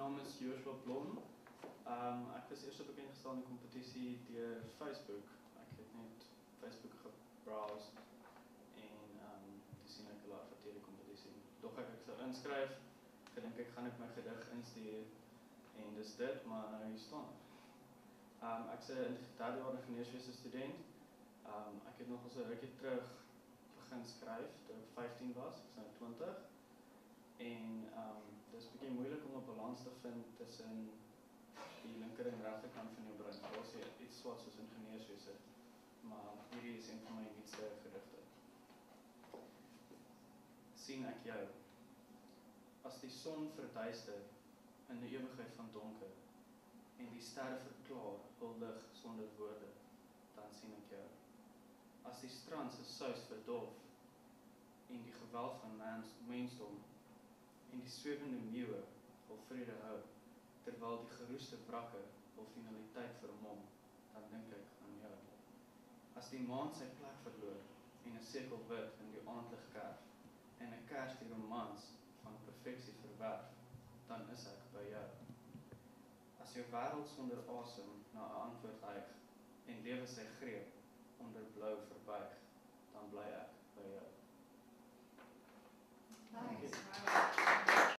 naam is Joshua Blom. Ek was eers bekend gestel in die kompetisie deur Facebook. Ek het net Facebook gebrowse en toe sien ek hulle adverteer die kompetisie. Doch ek sou inskryf, gedink ek gaan net my gedig instuur en dis dit, maar nou hier staan. Ek is 'n derde-jaar ingenieurswese student. Ek het nog al so 'n rukkie terug begin skryf toe ek 15 was, ek is nou 20. En dis bietjie moeilik om 'n balans te vind tussen die linker en regterkant van jou brein. Daar is iets swart soos ingenieurswese, maar hierdie is een van my nuutste gedigte. Sien ek jou, as die son verduister in 'n ewigheid van donker, en die sterre verklaar huldig sonder woorde, dan sien ek jou. As die strand se suis verdof, en die geweld van mensdom, en die swewende meeuwe wil vrede hou, terwyl die geroeste wrakke wil finaliteit vermom, dan dink ek aan jou. As die maan sy plek verloor, en 'n sekel wit in die aandlig kerf, en 'n kers die romans van perfeksie verwerf, dan is ek by jou. As jou wêreld sonder asem na 'n antwoord hyg, en lewe sy greep onder blou verbuig, dan bly ek by jou.